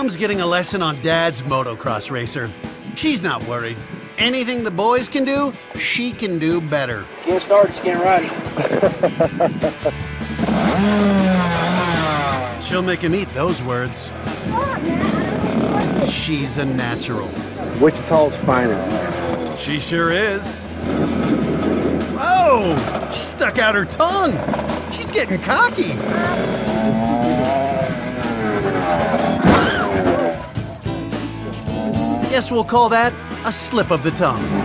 Mom's getting a lesson on Dad's motocross racer. She's not worried. Anything the boys can do, she can do better. Get started, just get ready. She'll make him eat those words. She's a natural. Wichita's finest. She sure is. Oh, she stuck out her tongue. She's getting cocky. Guess we'll call that a slip of the tongue.